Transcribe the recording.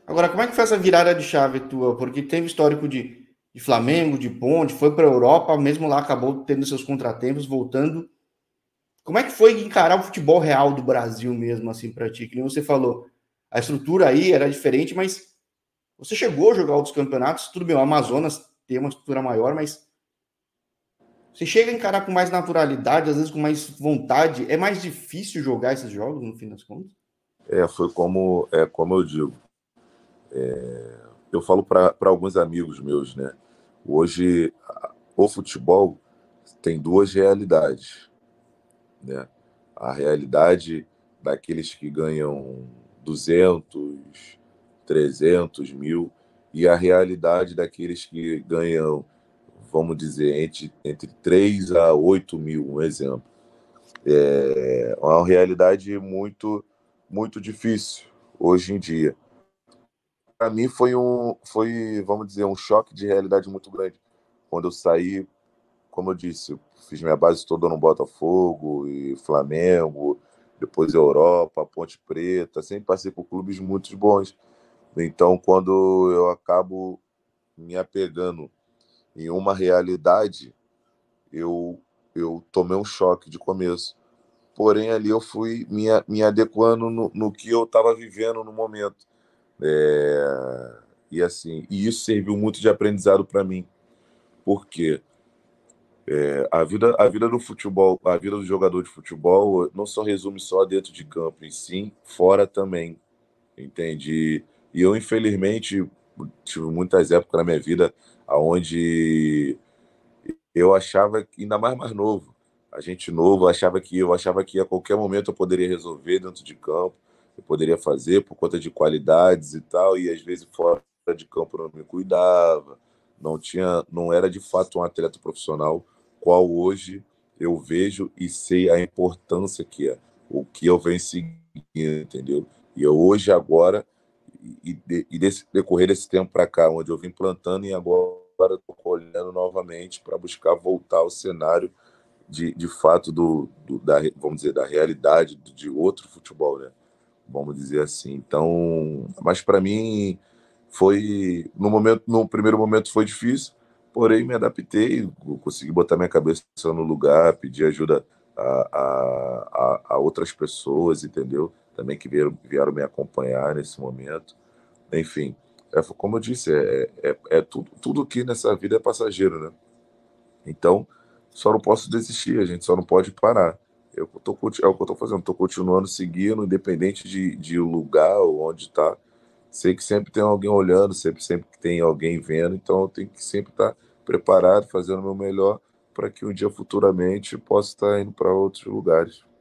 Agora, como é que foi essa virada de chave tua? Porque teve histórico de Flamengo, de Ponte, foi para a Europa, mesmo lá acabou tendo seus contratempos, voltando. Como é que foi encarar o futebol real do Brasil mesmo, assim, para ti? Que nem você falou, a estrutura aí era diferente, mas você chegou a jogar outros campeonatos, tudo bem, o Amazonas tem uma estrutura maior, mas você chega a encarar com mais naturalidade, às vezes com mais vontade. É mais difícil jogar esses jogos, no fim das contas? Foi como eu digo. Eu falo para alguns amigos meus, né? Hoje, o futebol tem duas realidades, né? A realidade daqueles que ganham 200, 300 mil e a realidade daqueles que ganham, vamos dizer, entre 3 a 8 mil, um exemplo. É uma realidade muito difícil hoje em dia. Para mim vamos dizer, um choque de realidade muito grande. Quando eu saí, como eu disse, eu fiz minha base toda no Botafogo e Flamengo, depois Europa, Ponte Preta, sempre passei por clubes muito bons. Então, quando eu acabo me apegando em uma realidade, eu, eu tomei um choque de começo. Porém, ali eu fui me adequando no que eu estava vivendo no momento. E assim, e isso serviu muito de aprendizado para mim, porque a vida do futebol, a vida do jogador de futebol não só resume só dentro de campo, e sim fora também, entende? E eu, infelizmente, tive muitas épocas na minha vida onde eu achava, ainda mais novo, a gente novo, eu achava que a qualquer momento eu poderia resolver dentro de campo, eu poderia fazer por conta de qualidades e tal, e às vezes fora de campo eu não me cuidava, não era de fato um atleta profissional, qual hoje eu vejo e sei a importância que é, o que eu venho seguindo, entendeu? E eu hoje, agora, e desse decorrer desse tempo para cá, onde eu vim plantando e agora estou colhendo novamente para buscar voltar ao cenário de fato vamos dizer, da realidade de outro futebol, né? Vamos dizer assim. Então, mas para mim no primeiro momento foi difícil, porém me adaptei, consegui botar minha cabeça no lugar, pedir ajuda a outras pessoas, entendeu? Também que vieram me acompanhar nesse momento. Enfim, como eu disse, tudo aqui nessa vida é passageiro, né? Então, só não posso desistir, a gente só não pode parar. É o que eu tô fazendo, tô continuando seguindo, independente de o lugar ou onde está. Sei que sempre tem alguém olhando, sempre que tem alguém vendo, então eu tenho que sempre estar preparado, fazendo o meu melhor para que um dia futuramente possa estar indo para outros lugares.